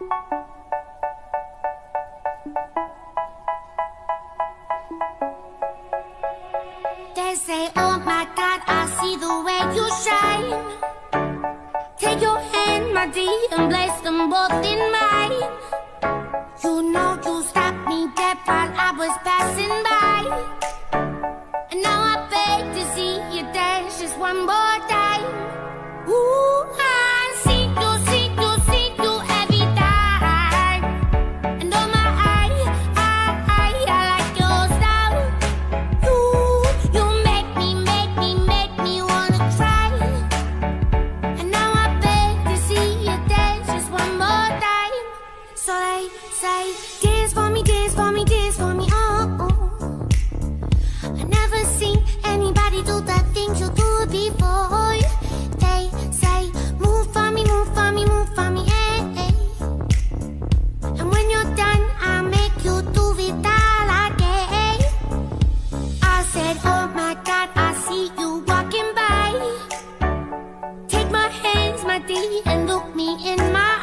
They say, oh my God, I see the way you shine. Take your hand, my dear, and place them both in mine. You know you stopped me dead while I was passing by. And now I beg to see you dance just one more time. Ooh, I see you every time. And oh my, I like your style. You make me wanna try. And now I beg to see you dance just one more time. So they say, dance for me, dance for me, dance for me, oh, oh. I never seen anybody do the things you do before. They say, move for me, move for me, move for me, eh, eh. And when you're done, I'll make you do it all again. I said, oh my God, I see you walking by. Take my hands, my dear, and look me in my